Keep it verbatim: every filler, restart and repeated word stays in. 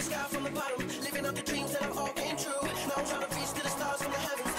the sky from the bottom, living out the dreams that have all came true. Now I'm trying to reach to the stars from the heavens.